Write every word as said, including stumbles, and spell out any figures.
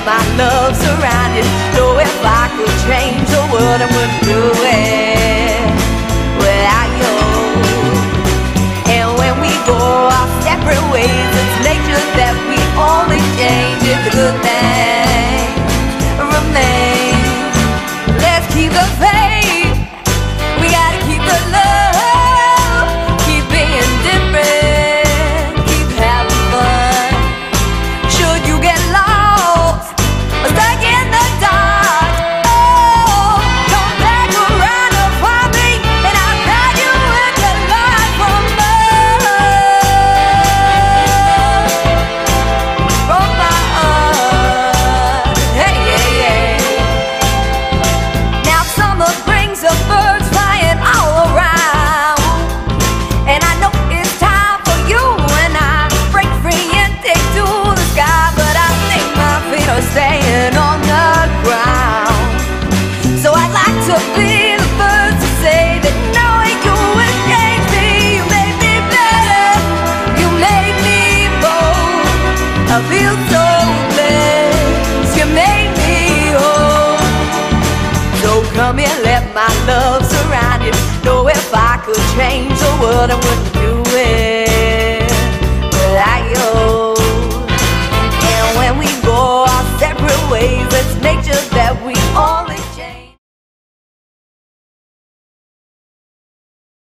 my love surround you. Know if I could change the world, I wouldn't do it without you. And when we go our separate ways, it's nature that we only change if the good things remain. Let's keep the faith, we gotta keep the love, keep being different, keep having fun. Should you get lost or stuck in the dark, oh, come back around and find me, and I'll guide you into life from love, from my heart. Hey, yeah, yeah. Now summer brings the birds flying all around, and I know it's time for you and I break free and take to the sky, but I think my feet are staying on the ground. So I'd like to be the first to say that knowing you will change me. You made me better, you made me bold. I feel so blessed, you made me whole. So come here, let my love surround you. Know if I could change the world, I wouldn't do it